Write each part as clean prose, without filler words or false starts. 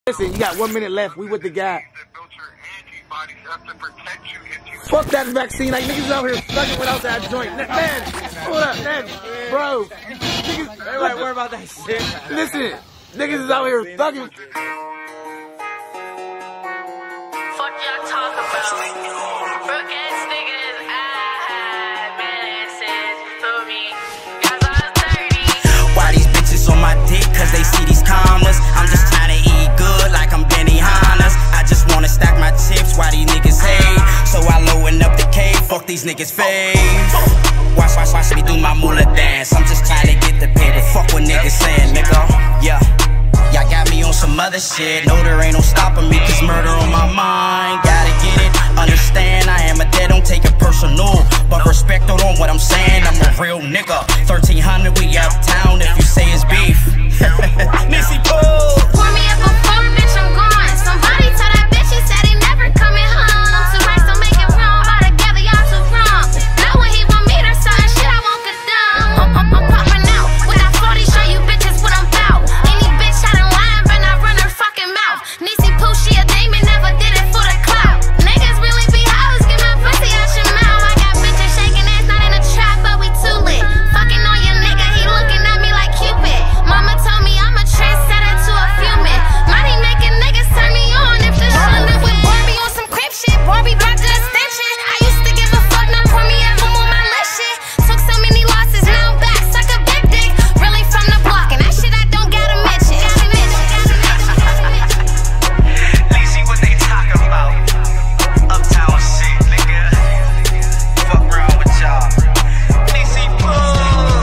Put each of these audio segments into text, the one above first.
Listen, you got 1 minute left. We with the guy. Fuck that vaccine. Like, niggas out here sucking without that joint. Man, hold up, man. Bro. Niggas, everybody worry about that shit. Listen, niggas is out here thugging. Fuck y'all talk about. Broke ass niggas, balances for me. Guys, I'm 30. Why these bitches on my dick? Cause they see these commas. I'm just trying to eat good like I'm Benny Hannes. I just wanna stack my chips. Why these niggas hate? So I loading up the cave. Fuck these niggas fave. Watch me do my moolah dance. I'm just trying to get the paper. Fuck what niggas saying, nigga. Yeah. Y'all got me on some other shit. No, there ain't no stopping me, cause murder on my mind. Gotta get it, understand I am a dead, don't take it personal. But respect on what I'm saying, I'm a real nigga. 1300, we uptown if you say it's beef. Nissy Pooh. Pour me up a phone, bitch, I'm gone. Somebody tell that bitch he said he never coming home. Too right, so make it wrong. All together, y'all too wrong. Now when he want me to sign shit, I won't condone. I'm popping out with that 40, show you bitches what I'm about. Any bitch had a line, but I run her fucking mouth. Nissy Pooh, she a demon, never did it for the clout. Niggas really be hoes, get my pussy out your mouth. I got bitches shaking ass, not in a trap, but we too lit. Fucking on your nigga, he looking at me like Cupid. Mama told me I'm a trendsetter to a few men. Money making niggas turn me on if the shit up with Barbie on some crib shit. Barbie blocked the extension. I used to give a fuck, now pour me at home on my list shit. Took so many losses, now I'm back, suck a big dick. Really from the block, and that shit I don't gotta mention. See what they talking about. Uptown shit, nigga. Fuck around with y'all. Nissy Pooh.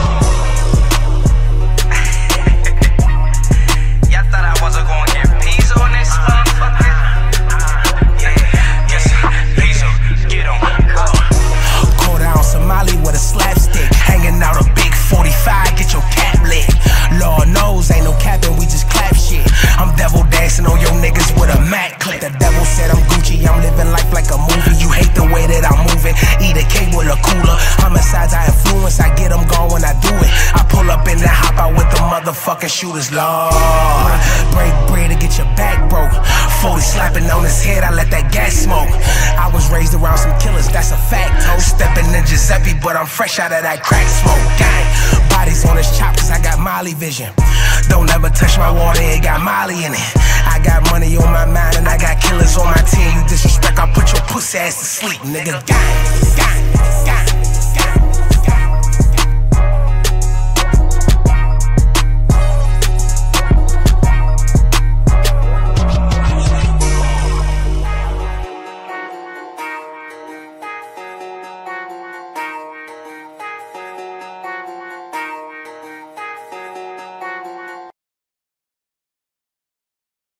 Y'all thought I wasn't gonna get peas on this motherfucker? Yeah, yes, peas on. Get on. Go down Somali with a slapstick, hanging out a big 45, get your cap lit. Lord knows ain't no capping, we just clap shit. I'm devil dancing on your niggas with a Mac clip. The devil said I'm Gucci, I'm living life like a movie. You hate the way that I'm moving, eat a cake with a cooler. Homicides I influence, I get them gone when I do it. I pull up in the hop out with the motherfucking shooters, Lord. Break bread to get your back broke. 40 slapping on his head, I let that gas smoke. I was raised around some killers, that's a fact. Stepping in Giuseppe, but I'm fresh out of that crack smoke. Gang, bodies on his chop, cause I got Molly vision. Don't ever touch my water, it got Molly in it. I got money on my mind and I got killers on my team. You disrespect, I'll put your pussy ass to sleep, nigga. Gang, gang, gang.